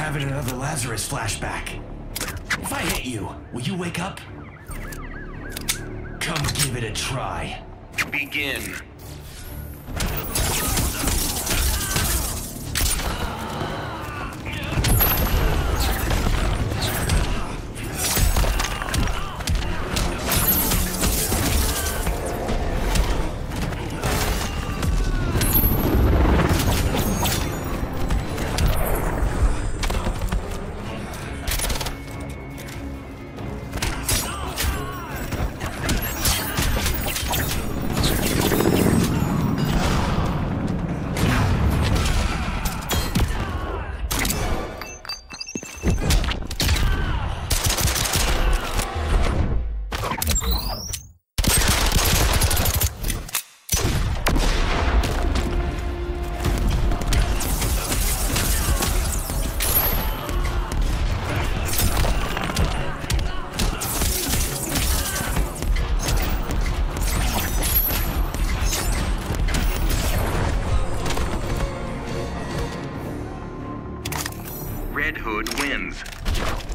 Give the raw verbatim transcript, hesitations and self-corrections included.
having another Lazarus flashback. If I hit you, will you wake up? Come give it a try. Begin. Red Hood wins.